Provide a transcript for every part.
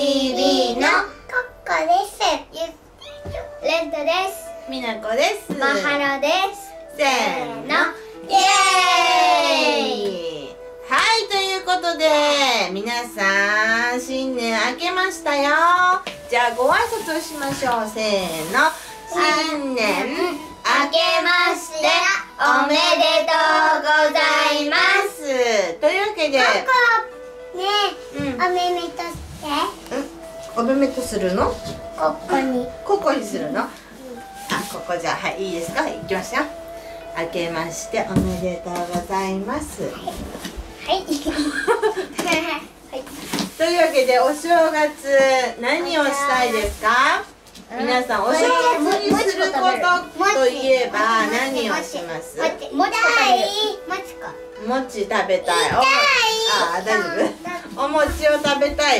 TV のコッコです。レントです。 みなこです。 マハロです。 せーの、イエーイ。はい、ということで皆さん新年明けましたよ。じゃあご挨拶をしましょう。せーの、新年明けましておめでとうございます。というわけで、 ココねえ、おめめとして。 おめめとするの？ コッコに。 ココにするの？あ、ここじゃあ、はい、いいですか？いきますよ。明けましておめでとうございます。 はい。 というわけで、お正月何をしたいですか？皆さん、お正月にすることといえば何をします？餅食べたい。あ、大丈夫？お餅を食べたい。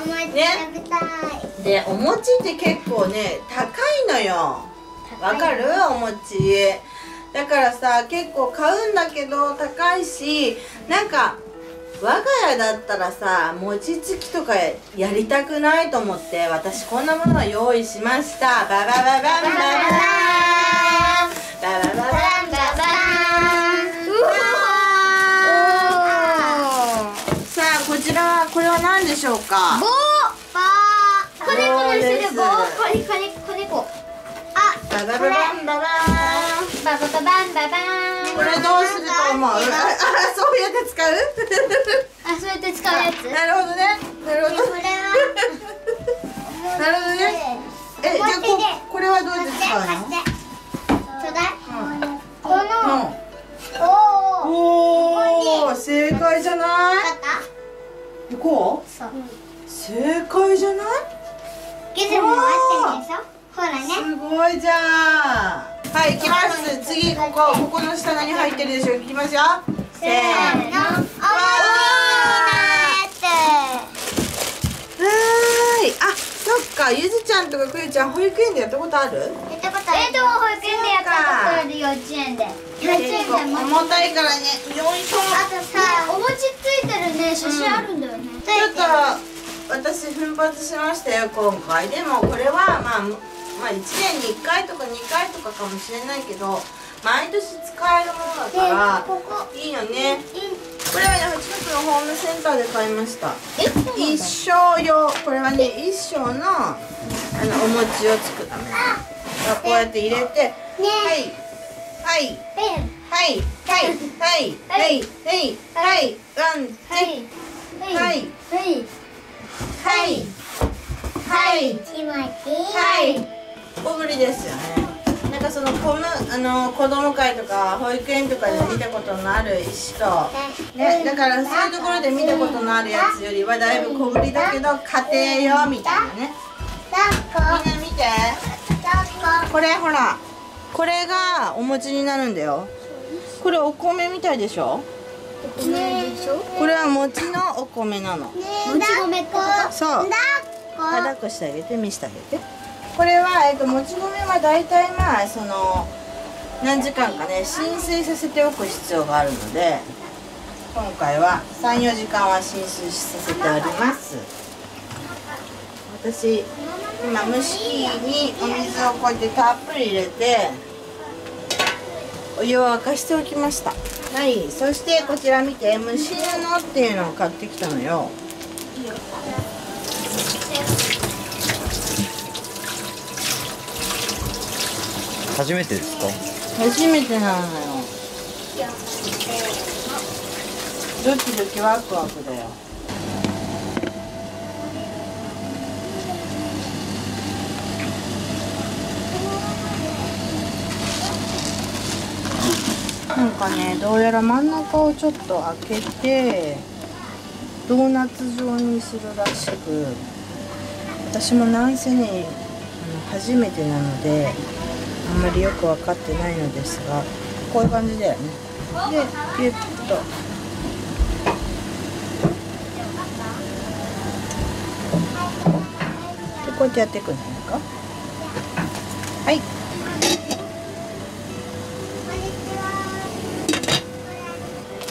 で、お餅って結構ね、高いのよ。わかる？お餅。だからさ、結構買うんだけど高いし、なんか我が家だったらさ、餅つきとかやりたくないと思って、私こんなものを用意しました。ババババンババーン、ババババンババーン。さあ、こちらは、これは何でしょうか？ 棒。子猫の後ろで棒。子猫。あ、 ババババンババーン。 ババババンババーン。 これどうすると思う？そうやって使う？ そうやって使うやつ。 なるほどね。なるほど。 これは。 なるほどね。じゃあこれはどうやって使うの？ ちょうだい。この。おおお、正解じゃない？こう？ そう。 正解じゃない？ ギズモも合ってるでしょ？ほらね。 すごいじゃん。はい、行きます。次、ここの下何入ってるでしょう？行きますよ。せーの。わーい。あ、そっか。ゆずちゃんとかくゆちゃん、保育園でやったことある？ やったことある。保育園でやったことある。幼稚園で。 重たいからね。よいしょ。 あとさ、お餅ついてるね、写真あるんだよね。 ちょっと私奮発しましたよ、今回。でもこれはまあ1年に1回とか2回とかかもしれないけど、毎年使えるものだからいいよね。これはね、近くのホームセンターで買いました。一生用。これはね、一生のお餅をつくためにこうやって入れて、はいはいはいはいはいはいはいはいワンはいはいはいはい小ぶりですよね。なんかその子供会とか保育園とかで見たことのある石とね、だからそういうところで見たことのあるやつよりはだいぶ小ぶりだけど家庭用みたいなね。みんな見て、これほら、これがお餅になるんだよ。これお米みたいでしょ？これは餅のお米なの。 もち米ってこと？ そう。抱っこしてあげて、見せてあげて。これはもち米はだいたい何時間かね浸水させておく必要があるので、今回は3、4時間は浸水させてあります。私今蒸し器にお水をこうやってたっぷり入れてお湯を沸かしておきました。はい、そしてこちら見て、蒸し布っていうのを買ってきたのよ。 初めてですか？ 初めてなのよ。ドキドキワクワクだよ。なんかね、どうやら真ん中をちょっと開けてドーナツ状にするらしく、私もなんせね初めてなのであんまりよく分かってないのですが、こういう感じだよね。でピュッとでこうやってやっていくんじゃないか。はい。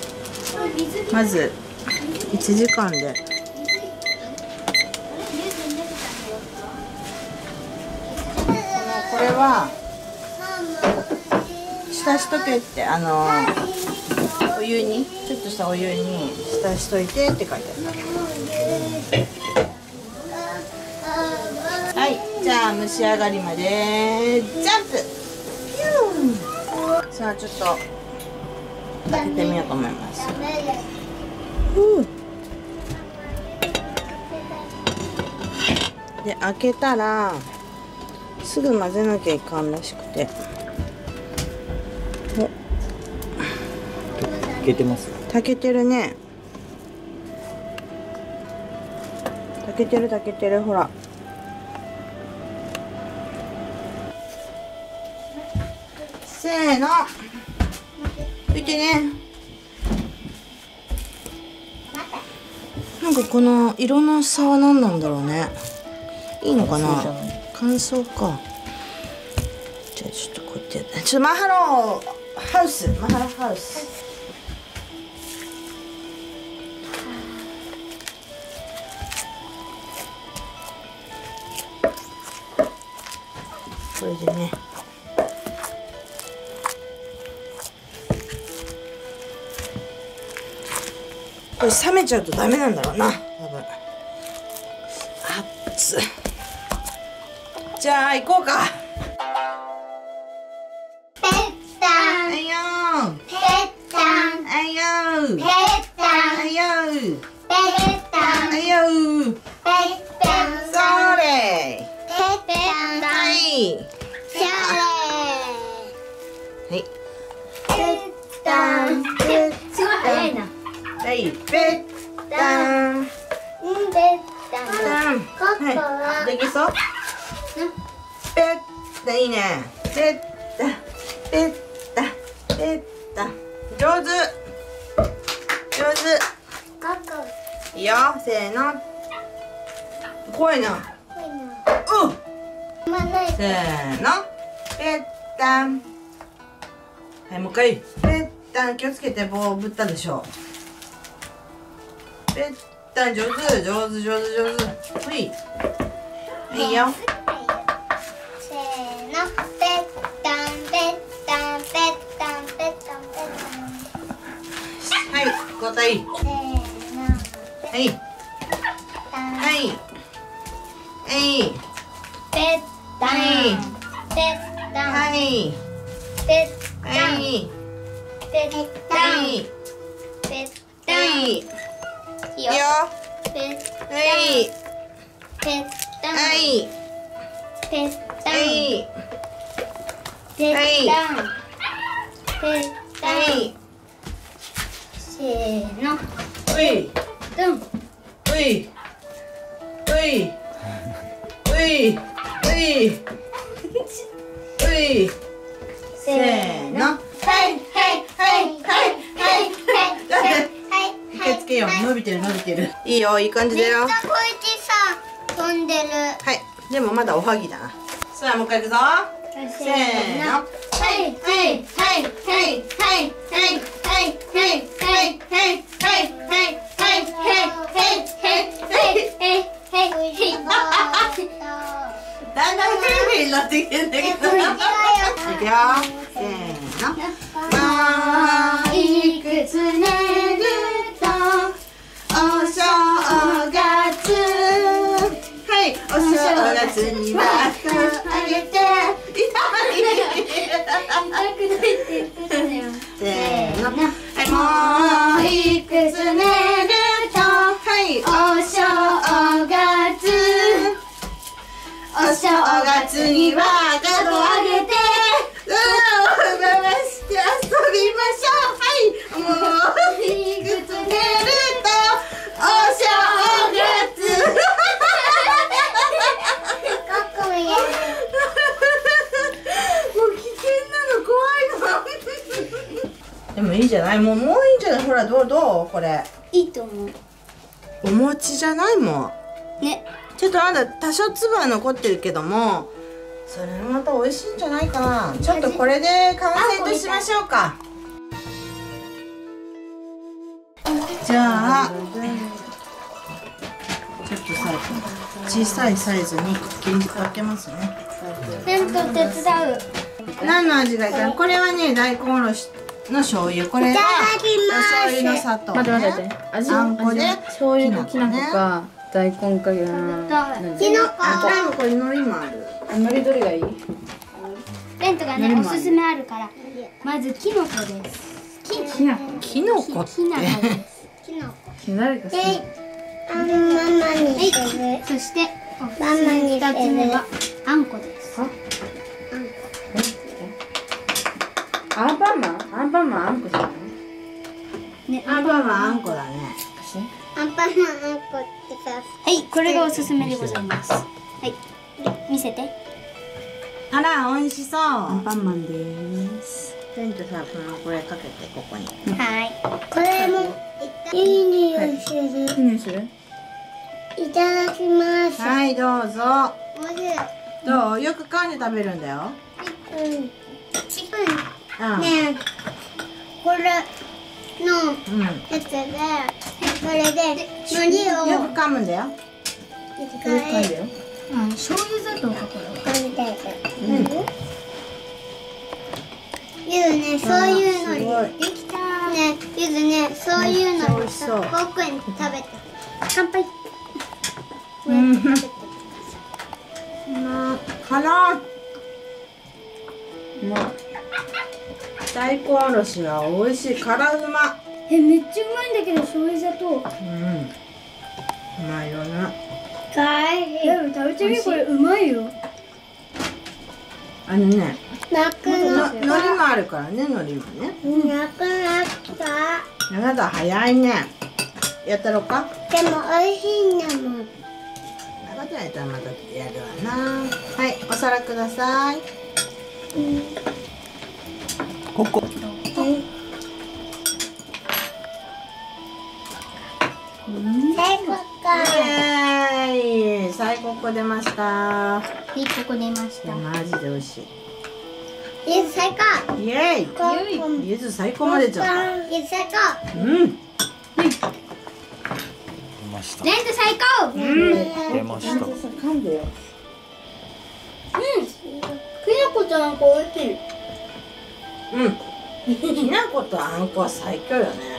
まず1時間でれは浸しとけって、お湯にちょっとしたお湯に浸しといてって書いてある。はい、じゃあ蒸し上がりまでジャンプ。さあちょっと開けてみようと思います。で開けたらすぐ混ぜなきゃいかんらしくて。 いけてます。 炊けてるね。炊けてるほら。せーの。見てね。なんかこの色の差は何なんだろうね。いいのかな。乾燥か。じゃあちょっとこうやって。ちょっとマハロハウス。これでね。これ冷めちゃうとダメなんだろうな、多分。熱い。じゃあ行こうか。 ペッタン。 はいよー。 ペッタン。 はいよー。 ペッタン。 はいよー。 ペッタン。 はいよー。 ペッタン。 それ。 ペッタン。 はい。 シャはい。 レ。ペッタン。すごい早いな。 はい、ペッタン。 ペッタン。ここは。 できそう。ペッタいいね。ペッタ、ペッタ、ペッタ。上手。上手。 ここ。 いいよ、せーの。怖いな。せーの。ペッタン。はい、もう一回。ペッタン、気をつけて、棒ぶったでしょ。ペッタン、上手。ほい。いいよ。 せーの。ペッタン、ペッタン、ペッタン、ペッタン、ペッタン。 はい、交代。 せーの。 はい。はい。はい。 ペッタン。ペッタン。 はい。 ペッタン。 はい。 ペッタン。 はい。 ペッタン。 はい。 いいよ。 いいよ。 ペッタン。 はい。 ペッタン。 はい。 ペッタン。 はい。 ペッタン。ペッタン。 はい。 せーの。 ほい。 ドン。 ほい。ほい。ほい。ほい。ほい。せーの。はい。一回つけよう。伸びてる。いいよ、いい感じだよ。 めっちゃこうやってさ、飛んでる。 はい。でもまだおはぎだな。さあ、もう一回いくぞ。せーの。だんだんフリフリになってきてんだけど。いくよ。せーの。もういくつ寝るとお正月。はい、お正月にはあげて。せーの。はい、もういくつ寝ると、はい、お正月。お正月にはカードあげて、回して遊びましょう。はい、もういくつ寝るとお正月。 ここもやる。 もう危険なの怖いの。でもいいんじゃない？もういいんじゃない？ほらどうこれ。 いいと思う。 お餅じゃないもん。 ね。 ちょっとまだ多少粒は残ってるけども、それもまた美味しいんじゃないかな。ちょっとこれで完成としましょうか。じゃあちょっとさ、小さいサイズに切り分けますね。 テント手伝う。 何の味がいいかな。これはね、大根おろしの醤油。これはお醤油の砂糖、ね。 待って味あんこで醤油かきな粉か大根かキノコ。 あ、これ海苔もある。 海苔どれがいい？ テントがね、おすすめあるから。まずキノコです。 きな粉。 キノコって。 キノコです。キノコ。 誰が好き？ ママにする。そしてママに2つ目はあんこです。 アンパンマン？アンパンマンあんこじゃない？ ね、 アンパンマンあんこだね。 アンパンマンあんこってさ。はい、これがおすすめでございます。はい、見せて。 あら、美味しそう。 アンパンマンです。 テントさ、これかけてここに。 はい。これもいい匂いする。 何する？ いただきます。 はい、どうぞ。 おいしい。 どう？よく噛んで食べるんだよ。うん。 ねえ、これのうん。 やつで、それで海苔をよく噛むんだよ。 一回だよ。 醤油砂糖かこれ。 うん。 ゆずね、そういうのすごいにできた。ね、ゆずね、そういうのに美味しそう僕に食べて。乾杯。 うん食べて。 辛い。 うまい。 大根おろしは美味しい。辛うま。 めっちゃうまいんだけど、醤油砂糖。 うん。うまいよね。 でも食べてみ、これうまいよ。 あのね、 なくなっ海苔もあるからね、海苔もね。 なくなった。 あなた早いね。やったろうか。 でも美味しいんだもん。 なかったらやったらまたやるわな。はい、お皿ください。 ここ。 最高か。 イエーイ、最高出ました。 はい、ここ出ましいや、 た。 マジで美味しゆず最高。 い。イエーイ。ゆず最高までじゃん。 ゆず最高。 うん。 出ました。 レンズ最高。 出ました。 噛んでよ。 きなことあんこ美味しい。 うん。きな粉とあんこは最強よね。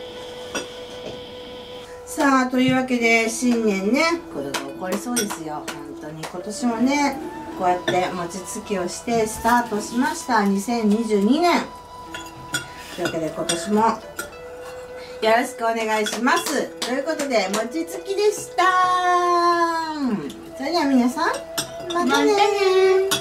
さあ、というわけで新年ね、これが起こりそうですよ。本当に今年もね、こうやって餅つきをしてスタートしました2022年。というわけで今年もよろしくお願いします。ということで餅つきでした。それでは皆さん、またねー。